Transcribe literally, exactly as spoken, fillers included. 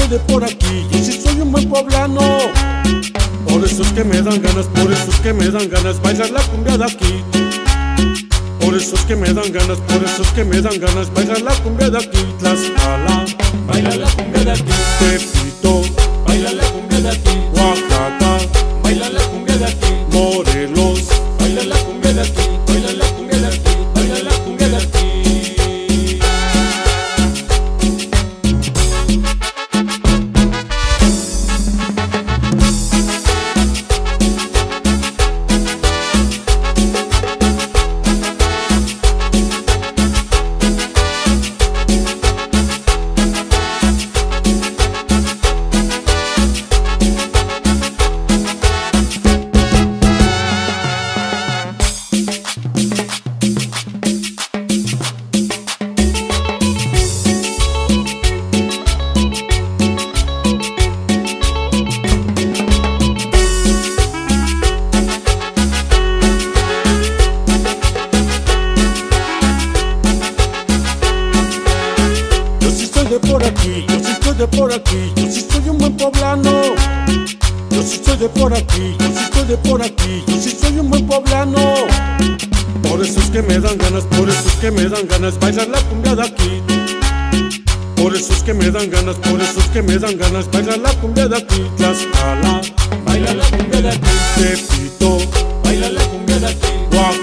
de por aquí, yo sí soy un buen poblano. Por eso es que me dan ganas, por eso es que me dan ganas bailar la cumbia de aquí. Por eso es que me dan ganas, por eso es que me dan ganas bailar la cumbia de aquí. Tlaxcala, baila la cumbia de aquí. Tepito, baila la cumbia de aquí. Oaxaca, baila la cumbia de aquí. Morelos, baila la cumbia de aquí. Baila la cumbia de aquí. Baila la cumbia de aquí. de por aquí, yo sí soy de por aquí, yo sí soy un buen poblano. Yo sí soy de por aquí, yo sí soy de por aquí, yo sí soy un buen poblano. Por eso es que me dan ganas, por eso es que me dan ganas bailar la cumbia de aquí. Por eso es que me dan ganas, por eso es que me dan ganas bailar la cumbia de aquí. Tlaxcala, baila la cumbia de aquí. Tepito, baila la cumbia de aquí. Oaxaca,